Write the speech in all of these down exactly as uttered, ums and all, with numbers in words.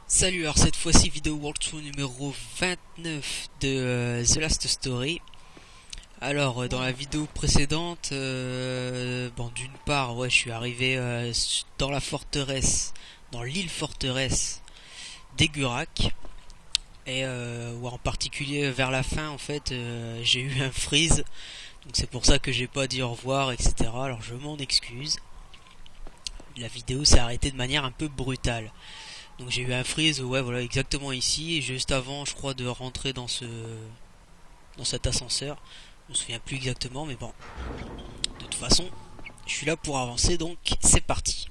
Salut, alors cette fois-ci vidéo walkthrough numéro vingt-neuf de euh, The Last Story. Alors euh, dans la vidéo précédente, euh, bon d'une part ouais je suis arrivé euh, dans la forteresse, dans l'île forteresse d'Egurac. Et euh, ouais, en particulier vers la fin en fait euh, j'ai eu un freeze. Donc c'est pour ça que j'ai pas dit au revoir, et cetera. Alors je m'en excuse. La vidéo s'est arrêtée de manière un peu brutale. Donc j'ai eu un freeze, ouais voilà, exactement ici, et juste avant je crois de rentrer dans ce dans cet ascenseur. Je me souviens plus exactement, mais bon. De toute façon, je suis là pour avancer, donc c'est parti.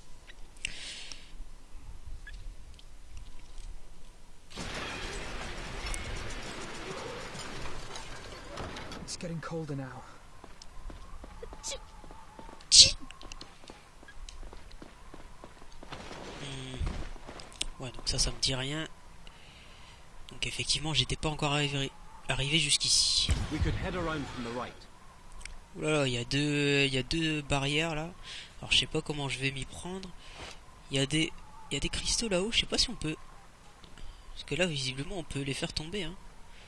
It's getting colder now. Ouais, donc ça, ça me dit rien. Donc effectivement, j'étais pas encore arrivé, arrivé jusqu'ici. Oulala, il y a deux, il y a deux barrières là. Alors je sais pas comment je vais m'y prendre. Il y a des, il y a des cristaux là-haut. Je sais pas si on peut, parce que là visiblement on peut les faire tomber. Hein.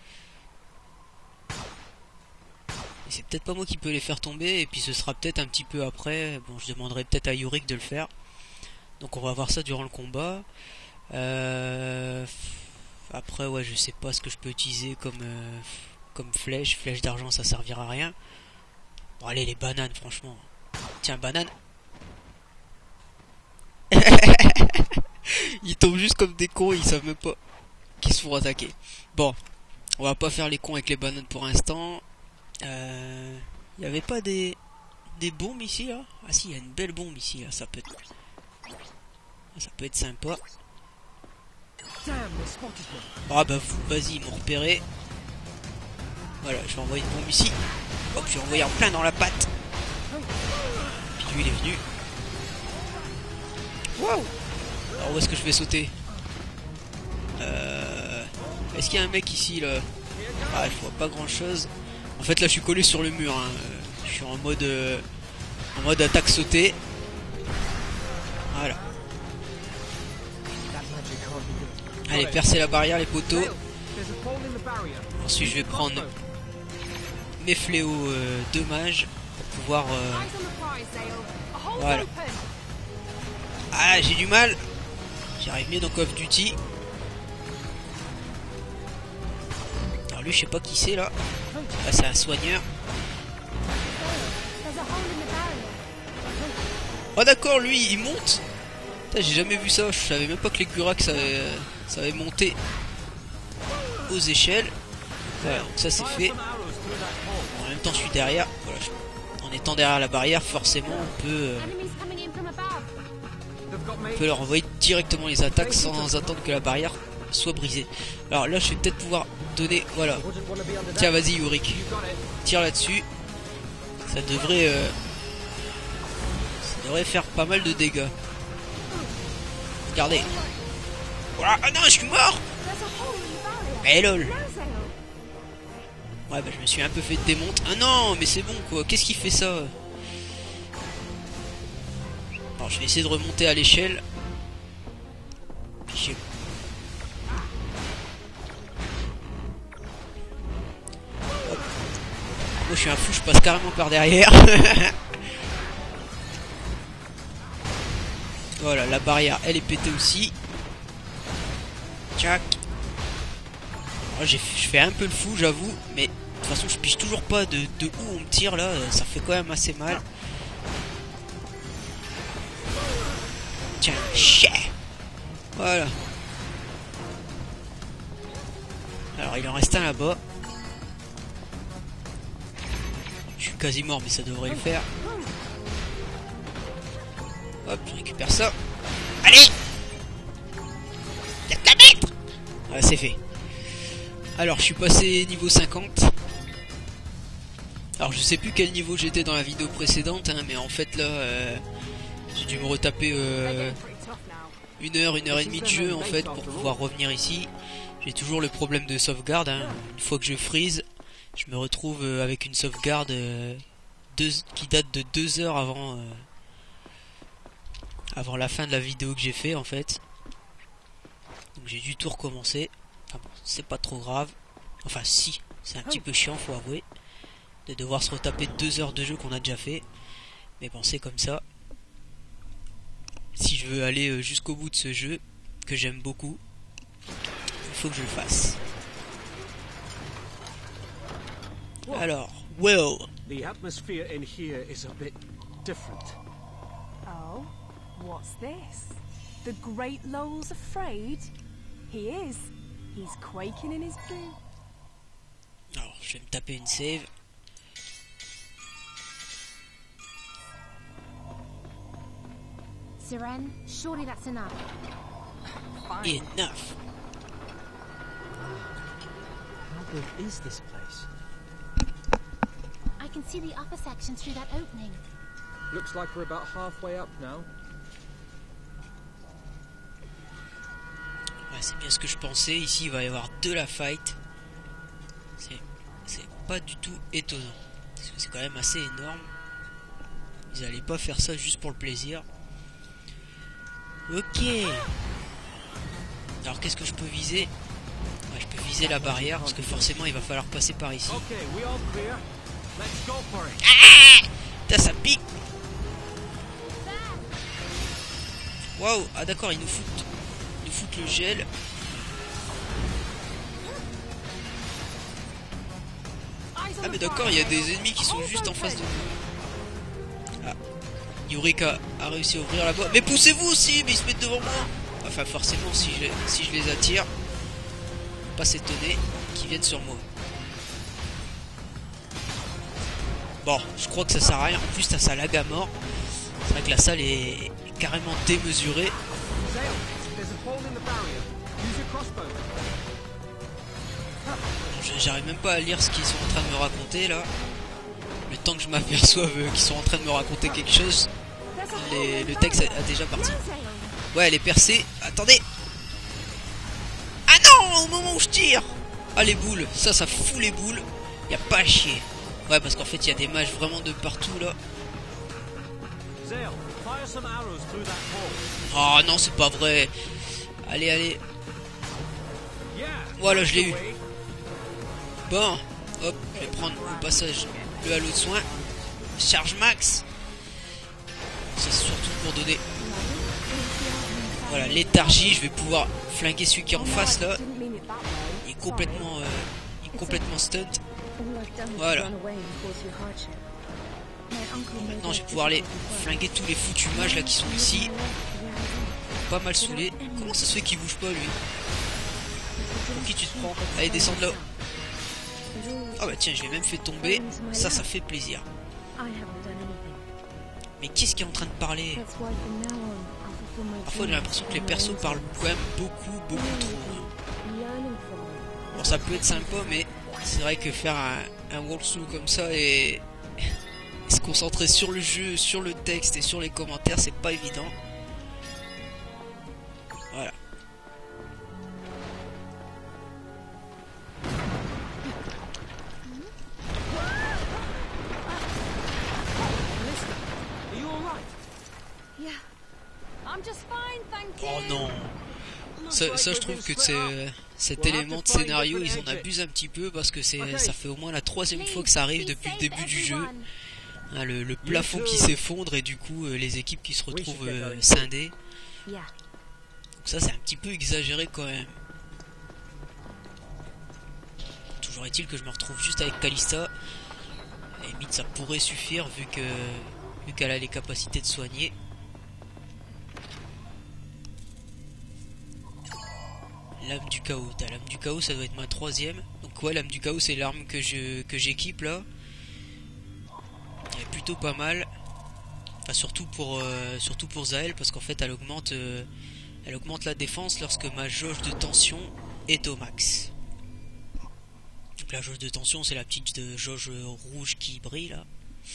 Et c'est peut-être pas moi qui peux les faire tomber. Et puis ce sera peut-être un petit peu après. Bon, je demanderai peut-être à Yurik de le faire. Donc on va voir ça durant le combat. Euh... Après ouais je sais pas ce que je peux utiliser comme euh, comme flèche. Flèche d'argent ça servira à rien. Bon allez les bananes franchement. Tiens banane. Ils tombent juste comme des cons, ils savent même pas qu'ils se font attaquer. Bon, on va pas faire les cons avec les bananes pour l'instant. Euh... Y avait pas des des bombes ici là? Ah si, il y a une belle bombe ici là, ça peut être ça peut être sympa. Ah bah vas-y, ils m'ont repéré. Voilà, je vais envoyer une bombe ici. Hop, je vais envoyer en plein dans la patte. Puis lui il est venu. Waouh. Alors où est-ce que je vais sauter? euh... Est-ce qu'il y a un mec ici là? Ah je vois pas grand chose. En fait là je suis collé sur le mur hein. Je suis en mode euh... en mode attaque sautée. Voilà. Allez, percer la barrière les poteaux. Ensuite je vais prendre mes fléaux euh, de mage pour pouvoir euh... voilà. Ah j'ai du mal. J'y arrive mieux dans Call of Duty. Alors lui je sais pas qui c'est là. Ah c'est un soigneur. Oh d'accord, lui il monte. J'ai jamais vu ça, je savais même pas que les Gurac ça avait, ça avait monté aux échelles. Voilà, donc ça c'est fait. En même temps je suis derrière. Voilà, je... En étant derrière la barrière, forcément on peut, euh... on peut leur envoyer directement les attaques sans attendre que la barrière soit brisée. Alors là je vais peut-être pouvoir donner... Voilà. Tiens vas-y Yurik. Tire là-dessus. Ça devrait... Euh... Ça devrait faire pas mal de dégâts. Regardez. Voilà. Ah non, je suis mort. Mais lol. Ouais, bah je me suis un peu fait démonter. Ah non, mais c'est bon quoi. Qu'est-ce qui fait ça? Alors, je vais essayer de remonter à l'échelle. Moi, je suis un fou, je passe carrément par derrière. Voilà, la barrière, elle est pétée aussi. Tchac. Je fais un peu le fou, j'avoue. Mais de toute façon, je pige toujours pas de, de où on me tire là. Ça fait quand même assez mal. Tiens, chais. Voilà. Alors, il en reste un là-bas. Je suis quasi mort, mais ça devrait le faire. Hop, je récupère ça. Allez! Y'a de la mettre! Voilà, c'est fait. Alors, je suis passé niveau cinquante. Alors, je sais plus quel niveau j'étais dans la vidéo précédente, hein, mais en fait, là, euh, j'ai dû me retaper euh, une heure, une heure et demie de jeu, en fait, pour pouvoir revenir ici. J'ai toujours le problème de sauvegarde, hein. Une fois que je freeze, je me retrouve euh, avec une sauvegarde euh, deux, qui date de deux heures avant... Euh, avant la fin de la vidéo que j'ai fait en fait. Donc j'ai dû tout recommencer. Enfin bon, c'est pas trop grave. Enfin si, c'est un petit peu chiant, faut avouer, de devoir se retaper deux heures de jeu qu'on a déjà fait. Mais bon, c'est comme ça. Si je veux aller jusqu'au bout de ce jeu, que j'aime beaucoup, il faut que je le fasse. Alors, well. The atmosphere in here is a bit different. Oh, what's this? The great Lowell's afraid? He is. He's quaking in his boot. Alors, je vais me taper une save. Siren, surely that's enough. Fine. Enough. How big is this place? I can see the upper section through that opening. Looks like we're about halfway up now. Ouais, c'est bien ce que je pensais. Ici, il va y avoir de la fight. C'est, c'est pas du tout étonnant. Parce que c'est quand même assez énorme. Ils allaient pas faire ça juste pour le plaisir. Ok. Alors, qu'est-ce que je peux viser? Ouais, je peux viser la barrière. Parce que forcément, il va falloir passer par ici. Okay, we all clear. Let's go for it. Putain, ça pique. Waouh. Ah d'accord, ils nous foutent, ils nous foutent le gel. Ah mais d'accord, il y a des ennemis qui sont juste en face de nous. Ah. Yurika a réussi à ouvrir la boîte. Mais poussez-vous aussi, mais ils se mettent devant moi. Enfin forcément, si je, si je les attire, pas s'étonner qu'ils viennent sur moi. Bon, je crois que ça sert à rien. En plus, t'as ça lag à mort. C'est vrai que la salle est carrément démesurée. Zale, there's a hole in the barrier. Use your crossbow. Je- J'arrive même pas à lire ce qu'ils sont en train de me raconter là. Le temps que je m'aperçoive euh, qu'ils sont en train de me raconter quelque chose, les- le texte a, a déjà parti. Ouais, elle est percée. Attendez. Ah non, au moment où je tire. Ah les boules, ça, ça fout les boules. Y a pas à chier. Ouais, parce qu'en fait, il y a des mages vraiment de partout là. Zale, fire some arrows through that hole. Oh non, c'est pas vrai. Allez, allez. Yeah. Voilà, je l'ai eu. Away. Bon, hop, je vais prendre au passage le halo de soin. Charge max. C'est surtout pour donner. Voilà, léthargie. Je vais pouvoir flinguer celui qui est en face là. Didn't mean it that way. Il est complètement, euh, il est complètement stunt. Voilà. Maintenant, je vais pouvoir aller flinguer tous les foutus mages là qui sont ici. Pas mal saoulé. Comment ça se fait qu'il bouge pas lui? Pour qui tu te prends? Allez, descends de là. Ah bah tiens, je l'ai même fait tomber. Ça, ça fait plaisir. Mais qu'est-ce qui est en train de parler? Parfois, j'ai l'impression que les persos parlent quand même beaucoup, beaucoup trop. Bon, ça peut être sympa, mais c'est vrai que faire un, un walkthrough comme ça et... et se concentrer sur le jeu, sur le texte et sur les commentaires, c'est pas évident. Voilà. Are you alright? Yeah. I'm just fine, thank you. Oh non. Ça, ça je trouve que c'est... Cet élément de scénario, ils en abusent un petit peu parce que c'est, ça fait au moins la troisième fois que ça arrive depuis le début du jeu. Hein, le, le plafond qui s'effondre et du coup euh, les équipes qui se retrouvent euh, scindées. Donc ça c'est un petit peu exagéré quand même. Toujours est-il que je me retrouve juste avec Kalista. À la limite ça pourrait suffire vu que vu qu'elle a les capacités de soigner. Lame du chaos, la lame du chaos ça doit être ma troisième. Donc ouais, lame du chaos c'est l'arme que je que j'équipe là. Elle est plutôt pas mal. Enfin surtout pour euh, surtout pour Zael parce qu'en fait elle augmente euh, elle augmente la défense lorsque ma jauge de tension est au max. Donc la jauge de tension c'est la petite de jauge rouge qui brille là.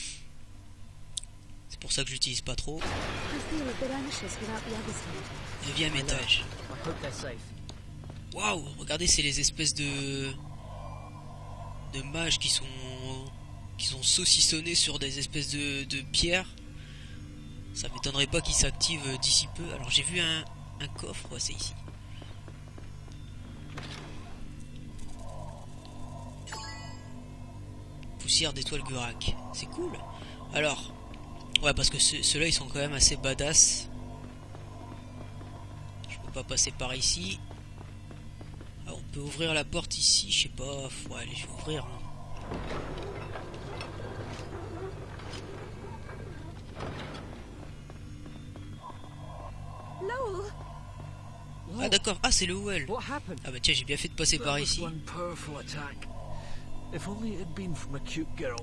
C'est pour ça que j'utilise pas trop. Neuvième étage. I hope they're safe. Waouh, regardez, c'est les espèces de de mages qui sont qui sont saucissonnés sur des espèces de, de pierres. Ça m'étonnerait pas qu'ils s'activent d'ici peu. Alors j'ai vu un, un coffre, ouais, c'est ici. poussière d'étoile Gurak. C'est cool. Alors, ouais, parce que ce, ceux-là ils sont quand même assez badass. Je peux pas passer par ici. Ah, on peut ouvrir la porte ici, je sais pas. Ouais, allez, je vais ouvrir. Hein. Lowell! Ah d'accord, ah c'est le Well. What happened? Ah bah tiens, j'ai bien fait de passer par That was ici. one powerful attack. If only it had been from a cute girl.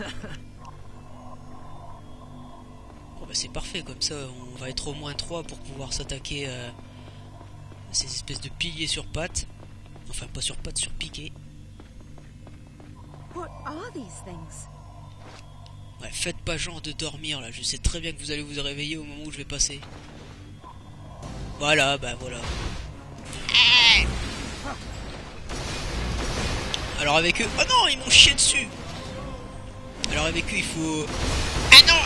Bon bah c'est parfait, comme ça on va être au moins trois pour pouvoir s'attaquer euh, à ces espèces de piliers sur pattes. Enfin pas sur pattes, sur piquets. What are these things? Ouais, faites pas genre de dormir là, je sais très bien que vous allez vous réveiller au moment où je vais passer. Voilà, bah voilà. Alors avec eux... Oh non, ils m'ont chié dessus. Alors avec eux il faut... Ah non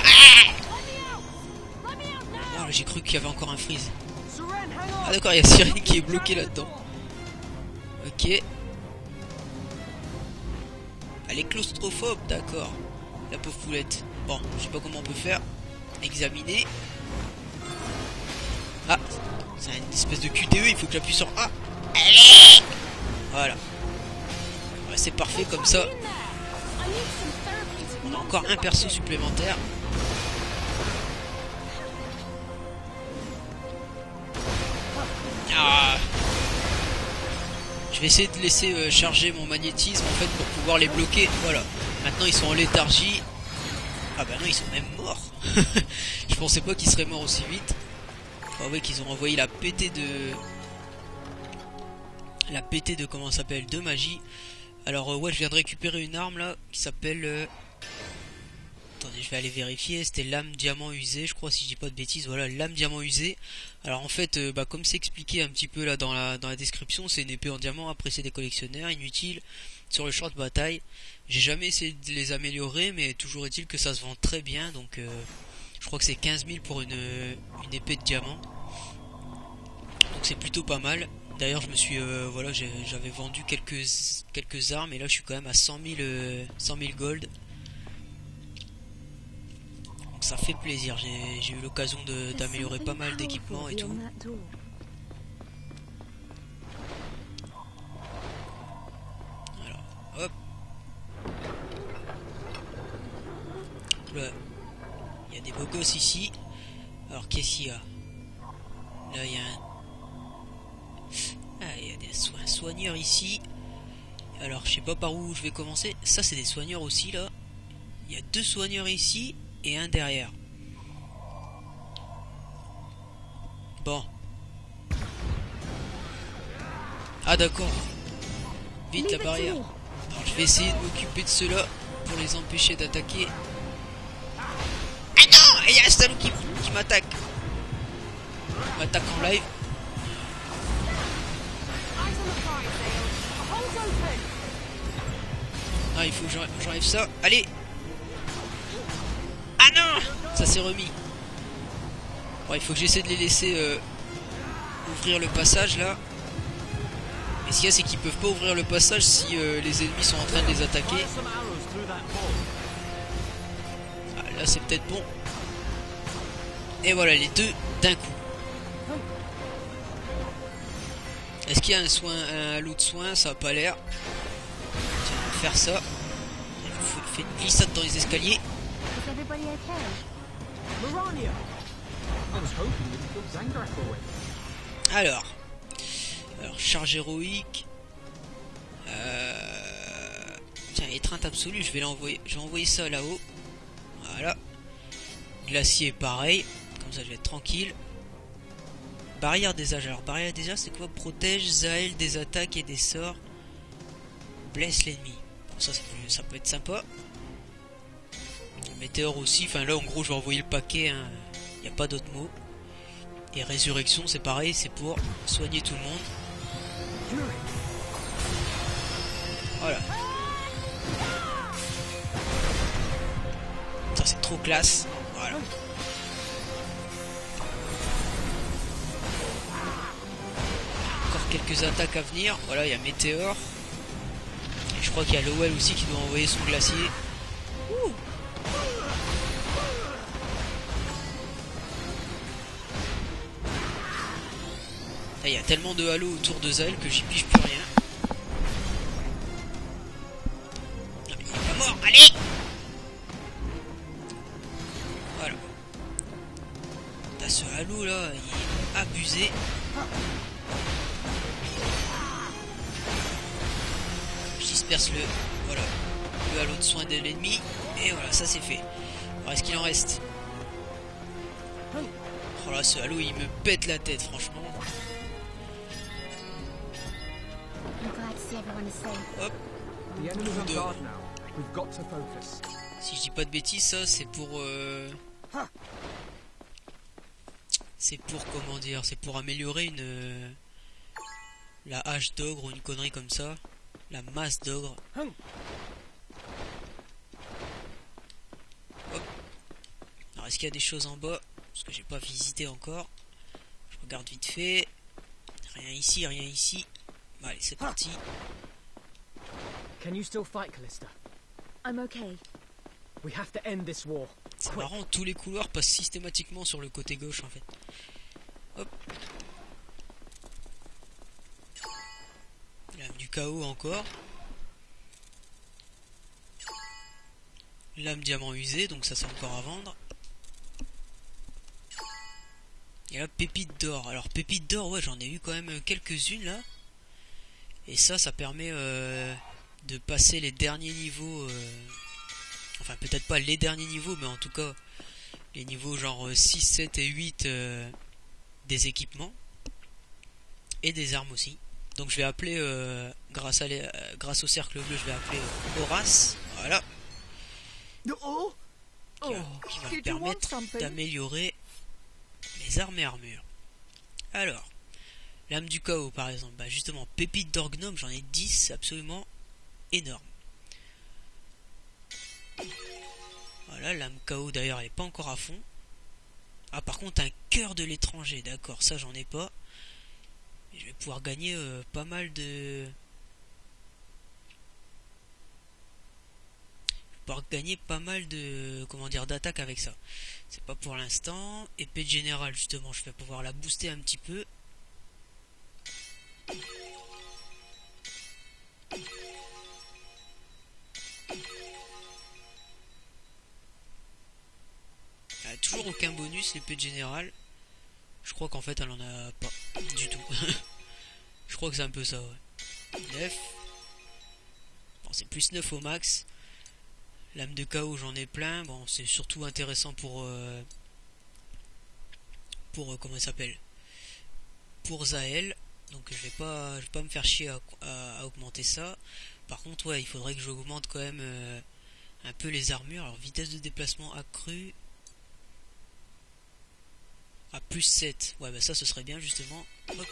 ah ah, j'ai cru qu'il y avait encore un freeze. Ah d'accord, il y a Sirène qui est bloqué là-dedans. Ok. Elle est claustrophobe, d'accord. La pauvre poulette. Bon, je sais pas comment on peut faire. Examiner. Ah, c'est une espèce de Q T E, il faut que j'appuie sur A. Allez. Voilà. Ouais, c'est parfait comme ça. On a encore un perso supplémentaire. Ah. Je vais essayer de laisser euh, charger mon magnétisme en fait pour pouvoir les bloquer. Voilà. Maintenant ils sont en léthargie. Ah bah non, ils sont même morts. Je pensais pas qu'ils seraient morts aussi vite. Ah ouais, qu'ils ont envoyé la pétée de... La pétée de... Comment ça s'appelle? De magie. Alors euh, ouais, je viens de récupérer une arme là qui s'appelle... Euh... Attendez, je vais aller vérifier. C'était lame diamant usée, je crois, si je dis pas de bêtises. Voilà, lame diamant usée. Alors en fait, euh, bah, comme c'est expliqué un petit peu là dans la, dans la description, c'est une épée en diamant appréciée des collectionneurs, inutile sur le champ de bataille. J'ai jamais essayé de les améliorer, mais toujours est-il que ça se vend très bien. Donc euh, je crois que c'est quinze mille pour une, une épée de diamant. Donc c'est plutôt pas mal. D'ailleurs je me suis euh, voilà, j'avais vendu quelques quelques armes et là je suis quand même à cent mille euh, cent mille gold. Donc ça fait plaisir. J'ai eu l'occasion d'améliorer pas mal d'équipements et tout. Alors hop. Là, il y a des beaux gosses ici. Alors qu'est-ce qu'il y a? Là il y a un... Ah, il y a des so un soigneur ici. Alors je sais pas par où je vais commencer. Ça c'est des soigneurs aussi là. Il y a deux soigneurs ici et un derrière. Bon. Ah d'accord. Vite la barrière. Alors je vais essayer de m'occuper de ceux-là pour les empêcher d'attaquer. Ah non, il y a un salaud qui, qui m'attaque. Il m'attaque en live. Ah, il faut que j'enlève ça. Allez. Ah non, ça s'est remis. Bon, il faut que j'essaie de les laisser euh, ouvrir le passage là. Mais ce qu'il y a, c'est qu'ils peuvent pas ouvrir le passage si euh, les ennemis sont en train de les attaquer. Ah, là c'est peut-être bon. Et voilà, les deux d'un coup. Est-ce qu'il y a un soin, un lot de soins? Ça a pas l'air. Tiens, on va faire ça. Il faut faire une glissade dans les escaliers. Alors, alors charge héroïque. Euh... Tiens, étreinte absolue. Je vais l'envoyer. Je vais envoyer ça là-haut. Voilà. Glacier, pareil. Comme ça, je vais être tranquille. Barrière des âges. Alors, barrière des âges, c'est quoi? Protège Zael des attaques et des sorts. Blesse l'ennemi. Bon, ça, ça peut, ça peut être sympa. Météore aussi. Enfin, là, en gros, je vais envoyer le paquet. Il hein. n'y a pas d'autre mot. Et résurrection, c'est pareil. C'est pour soigner tout le monde. Voilà. Ça, c'est trop classe. Voilà. Quelques attaques à venir. Voilà, il y a Météore. Et je crois qu'il y a Lowell aussi qui doit envoyer son glacier. Ouh. Il y a tellement de halo autour de Zael que j'y pige plus rien. Non mais il est pas mort, allez! Voilà. T'as ce halo là, il est abusé. Je disperse le... Voilà. Le halo de soin de l'ennemi. Et voilà, ça c'est fait. Alors est-ce qu'il en reste? Oh là, ce halo il me pète la tête franchement. Hop. The enemy's on guard now. We've got to focus. Si je dis pas de bêtises, ça c'est pour euh... c'est pour comment dire, c'est pour améliorer une euh... la hache d'ogre ou une connerie comme ça, la masse d'ogre. Hop. Alors est-ce qu'il y a des choses en bas? Parce que j'ai pas visité encore. Je regarde vite fait. Rien ici, rien ici. Bon, allez, c'est parti. Can you still fight, Callista? I'm okay. We have to end this war. C'est marrant, tous les couloirs passent systématiquement sur le côté gauche en fait. Hop. Lame du chaos encore. Lame diamant usée, donc ça c'est encore à vendre. Et là, pépite d'or. Alors pépite d'or, ouais, j'en ai eu quand même quelques-unes là. Et ça, ça permet euh, de passer les derniers niveaux. Euh... Enfin, peut-être pas les derniers niveaux, mais en tout cas, les niveaux genre six, sept et huit euh, des équipements. Et des armes aussi. Donc je vais appeler, euh, grâce, à les, euh, grâce au cercle bleu, je vais appeler euh, Horace. Voilà. Oh, Qui va, qui va me permettre d'améliorer mes armes et armures. Alors. Lame du chaos par exemple, bah justement, pépite d'or gnome, j'en ai dix, c'est absolument énorme. Voilà, lame chaos d'ailleurs elle est pas encore à fond. Ah par contre un cœur de l'étranger, d'accord, ça j'en ai pas. Et je vais pouvoir gagner euh, pas mal de... Je vais pouvoir gagner pas mal de... Comment dire, d'attaques avec ça. C'est pas pour l'instant. Épée de général justement, je vais pouvoir la booster un petit peu. Elle a toujours aucun bonus l'épée de général. Je crois qu'en fait elle en a pas du tout. Je crois que c'est un peu ça, ouais. neuf. Bon, c'est plus neuf au max. Lame de chaos j'en ai plein. Bon, c'est surtout intéressant pour euh, pour euh, comment il s'appelle, pour Zael. Donc je vais pas, je vais pas me faire chier à, à, à augmenter ça. Par contre, ouais, il faudrait que j'augmente quand même euh, un peu les armures. Alors vitesse de déplacement accrue à plus sept. Ouais, bah ça, ce serait bien justement. Hop.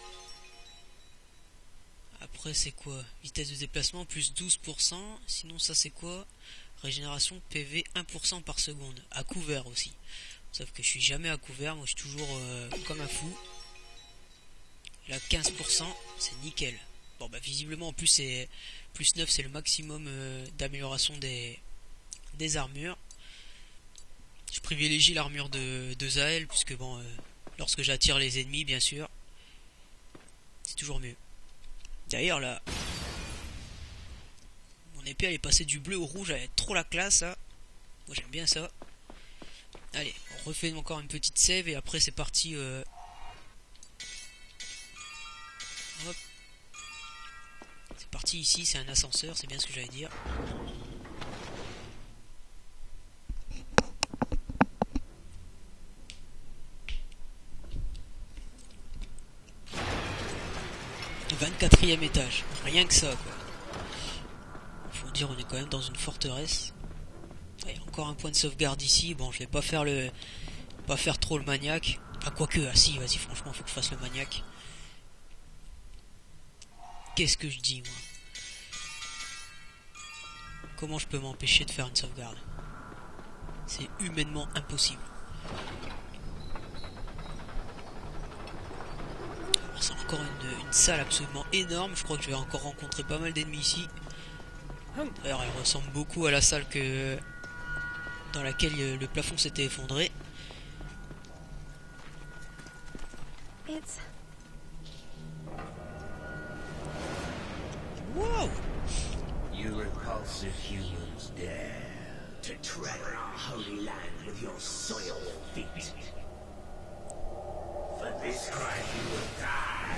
Après, c'est quoi? Vitesse de déplacement plus douze pour cent. Sinon, ça c'est quoi? Régénération P V un pour cent par seconde. À couvert aussi. Sauf que je suis jamais à couvert. Moi, je suis toujours euh, comme un fou. Là quinze pour cent, c'est nickel. Bon bah visiblement en plus c'est plus neuf, c'est le maximum euh, d'amélioration des, des armures. Je privilégie l'armure de, de Zael puisque bon euh, lorsque j'attire les ennemis bien sûr, c'est toujours mieux. D'ailleurs là, mon épée elle est passée du bleu au rouge, elle a trop la classe là. Moi j'aime bien ça. Allez, on refait encore une petite save et après c'est parti. Euh, Hop. C'est parti ici, c'est un ascenseur, c'est bien ce que j'allais dire. vingt-quatrième étage, rien que ça quoi. Faut dire on est quand même dans une forteresse. Allez, encore un point de sauvegarde ici. Bon je vais pas faire le pas faire trop le maniaque. Ah quoique, ah si vas-y franchement faut que je fasse le maniaque. Qu'est-ce que je dis moi? Comment je peux m'empêcher de faire une sauvegarde? C'est humainement impossible. C'est encore une, une salle absolument énorme. Je crois que je vais encore rencontrer pas mal d'ennemis ici. D'ailleurs, elle ressemble beaucoup à la salle que dans laquelle euh, le plafond s'était effondré. It's Wow! You repulsive humans dare to tread our holy land with your soiled feet. For this crime you will die.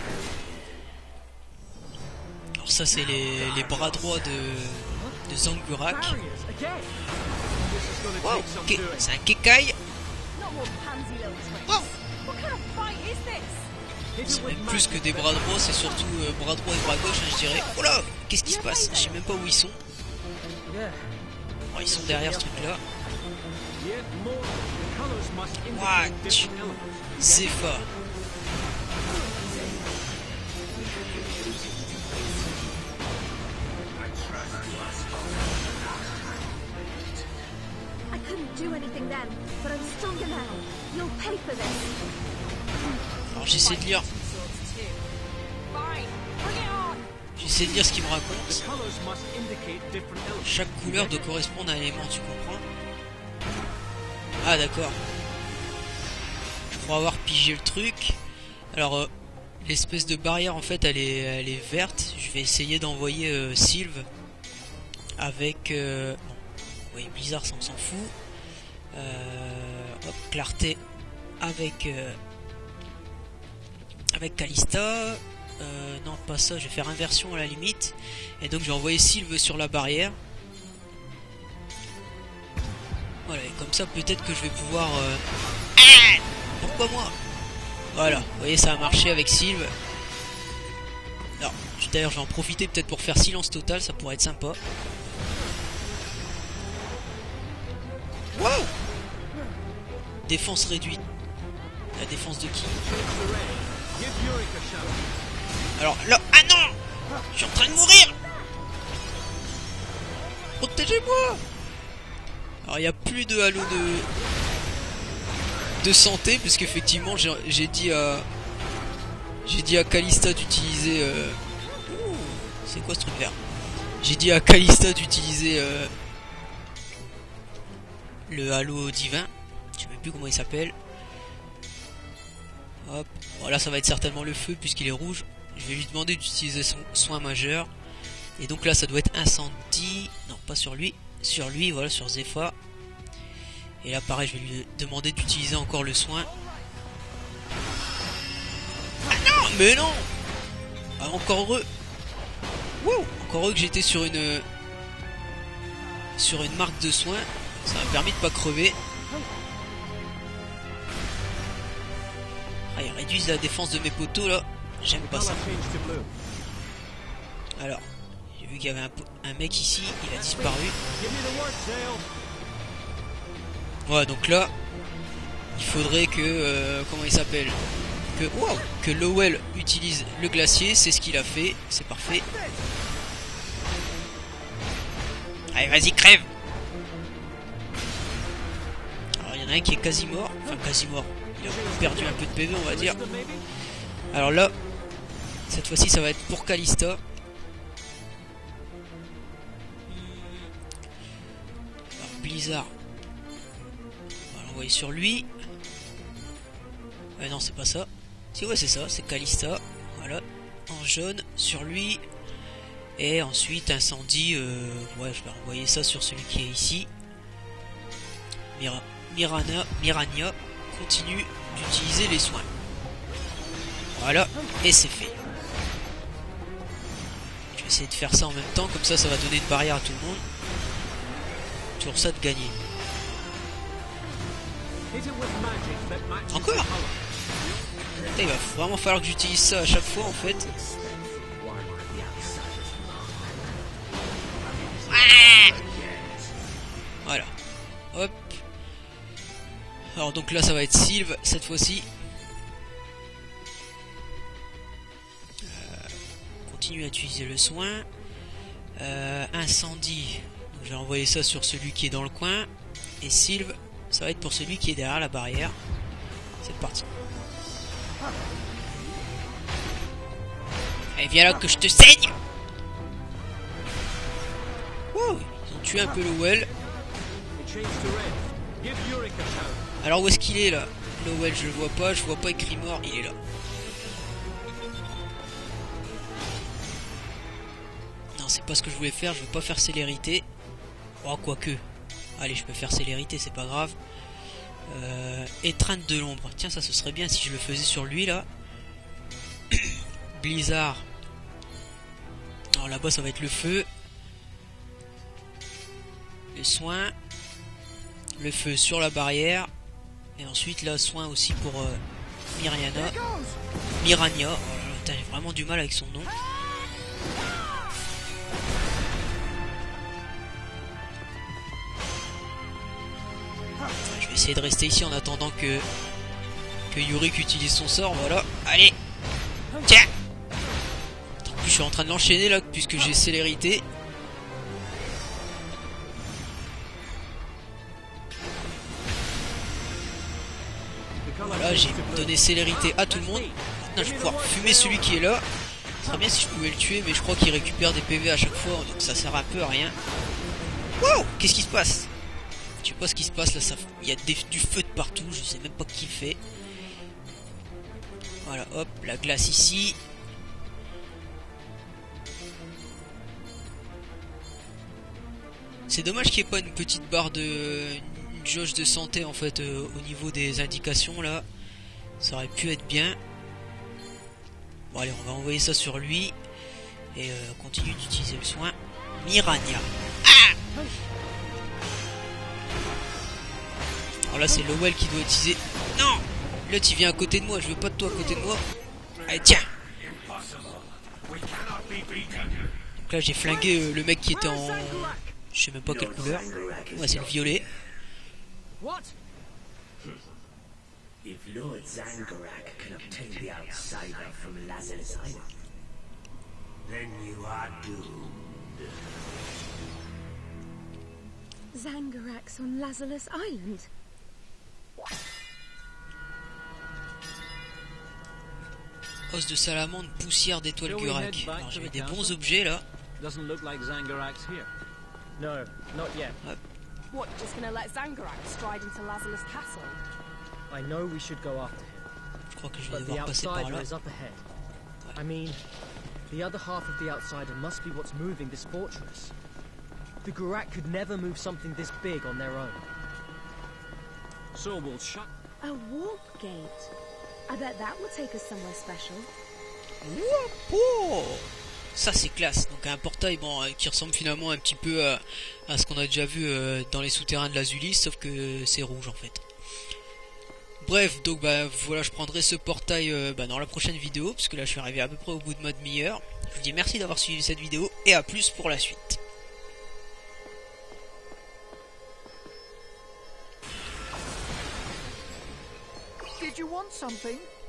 Alors ça c'est les, les bras droits de, de Zangurak. Barriers again. This is gonna Wow, take some Ke- doing. c'est un Kekai. not more pansy little twins. Wow. What kind of fight is this? Hit C'est it with même plus que magic, des but- bras droits, c'est surtout euh, bras droit et bras gauche, hein, je dirais. Oh là, qu'est-ce qui se passe? Je sais même pas où ils sont. Yeah. Oh, ils sont derrière ce truc là. Yet more, the colors must What? indicate different elements. Zepha. I couldn't do anything then, but I'm stronger now. You'll pay for this. Alors j'essaie de lire, Fine, bring it on. j'essaie de lire ce qu'il me raconte. The colors must indicate different elements. Chaque couleur doit correspondre à un élément, tu comprends? Ah d'accord. Je crois avoir pigé le truc. Alors euh, l'espèce de barrière en fait elle est, elle est verte. Je vais essayer d'envoyer euh, Sylve avec... Euh... Bon, oui, Blizzard ça on s'en fout. Euh... Hop, clarté avec... Euh... Avec Kalista. Euh, non pas ça, je vais faire inversion à la limite. Et donc je vais envoyer Sylve sur la barrière. Voilà, et comme ça peut-être que je vais pouvoir... Euh... Ah, pourquoi moi? Voilà, vous voyez ça a marché avec Sylve. Alors, d'ailleurs je vais en profiter peut-être pour faire silence total, ça pourrait être sympa. Wow! Défense réduite. La défense de qui? Give Yurik a shot. Alors là... Ah non! Je suis en train de mourir! Protégez-moi! Alors il n'y a plus de halo de... de santé, puisque effectivement j'ai j'ai dit à... J'ai dit à Kalista d'utiliser... Euh... Ouh, c'est quoi ce truc vert? J'ai dit à Kalista d'utiliser... Euh... le halo divin. Je sais même plus comment il s'appelle. Hop. Voilà, ça va être certainement le feu puisqu'il est rouge. Je vais lui demander d'utiliser son soin majeur. Et donc là ça doit être incendie. Non, pas sur lui. Sur lui, voilà, sur Zepha. Et là pareil, je vais lui demander d'utiliser encore le soin. Ah non, mais non. Ah, encore heureux. Wow, encore heureux que j'étais sur une... Sur une marque de soin. Ça m'a permis de pas crever. Ah, ils réduisent la défense de mes poteaux là. J'aime pas ça. Color change to blue. Alors, j'ai vu qu'il y avait un, un mec ici, il a disparu. Give me the word, Zale. Ouais, donc là, il faudrait que... Euh, comment il s'appelle? Que, wow, que Lowell utilise le glacier, c'est ce qu'il a fait, c'est parfait. Allez, vas-y, crève! Alors, il y en a un qui est quasi mort, enfin quasi mort. Il a perdu un peu de P V, on va dire. Elizabeth, maybe? Alors là, cette fois-ci, ça va être pour Kalista. Alors, Blizzard. On va l'envoyer sur lui. Ouais, non, c'est pas ça. Si, ouais, c'est ça, c'est Kalista. Voilà, en jaune sur lui. Et ensuite, incendie. Euh, ouais, je vais envoyer ça sur celui qui est ici. Mira, Mirana, Mirania continue d'utiliser les soins. Voilà, et c'est fait. Je vais essayer de faire ça en même temps, comme ça, ça va donner une barrière à tout le monde. Toujours ça de gagner. Hit it with magic that matches Encore? the color. Putain, il va vraiment falloir que j'utilise ça à chaque fois en fait. Ah, voilà. Hop. Alors donc là ça va être Sylve cette fois-ci. Euh, continue à utiliser le soin. Euh, incendie. Donc, je vais envoyer ça sur celui qui est dans le coin. Et Sylve, ça va être pour celui qui est derrière la barrière. C'est parti. Allez, viens là que je te saigne. Wow, ils ont tué un peu Lowell. It changed to red. Give Yurick a shout. Alors où est-ce qu'il est là? Lowell, je le vois pas, je vois pas écrit mort, il est là. Non, c'est pas ce que je voulais faire, je veux pas faire célérité. Oh, quoique. Allez, je peux faire célérité, c'est pas grave. Euh, étreinte de l'ombre. Tiens, ça ce serait bien si je le faisais sur lui là. Blizzard. Alors là-bas, ça va être le feu. Les soins. Le feu sur la barrière. Et ensuite, là, soin aussi pour euh, Mirana. Mirania. Oh là là, putain, j'ai vraiment du mal avec son nom. Je vais essayer de rester ici en attendant que que Yurick utilise son sort. Voilà. Allez. Tiens. En plus, je suis en train de l'enchaîner là puisque j'ai célérité. Voilà, j'ai donné célérité à tout le monde. Maintenant, je vais pouvoir fumer celui qui est là. Ce serait bien si je pouvais le tuer, mais je crois qu'il récupère des P V à chaque fois, donc ça sert un peu à rien. Wow, qu'est-ce qui se passe? Je sais pas ce qui se passe là, ça... il y a des... du feu de partout, je sais même pas qui fait. Voilà, hop, la glace ici. C'est dommage qu'il n'y ait pas une petite barre de... une jauge de santé en fait euh, au niveau des indications là. Ça aurait pu être bien. Bon allez, on va envoyer ça sur lui. Et euh, continue d'utiliser le soin. Mirania. Ah! Alors là c'est Lowell qui doit utiliser... Non! L'autre il vient à côté de moi, je veux pas de toi à côté de moi. Allez tiens! Donc là j'ai flingué euh, le mec qui était en... Je sais même pas quelle couleur. Ouais c'est le violet. What? If Lord Zangorak can obtain the outsider from Lazarus Island, then you are doomed. Zangorax on Lazarus Island. Os de salamandre, poussière d'étoile Gurak. Alors j'avais des bons objets là. Doesn't look like Zangorak's here. No, not yet. What, just gonna let Zangorak stride into Lazarus Castle? I know we should go after him, Je crois que je vais but the devoir passer par outsider là. is up ahead. I mean, the other half of the outsider must be what's moving this fortress. The Gurak could never move something this big on their own. So we'll shut. A warp gate. I bet that will take us somewhere special. Oh, ça c'est classe. Donc un portail bon euh, qui ressemble finalement un petit peu à, à ce qu'on a déjà vu euh, dans les souterrains de l'Azulis, sauf que c'est rouge en fait. Bref, donc bah voilà, je prendrai ce portail euh, bah, dans la prochaine vidéo, parce que là je suis arrivé à peu près au bout de ma demi-heure. Je vous dis merci d'avoir suivi cette vidéo et à plus pour la suite. Did you want something?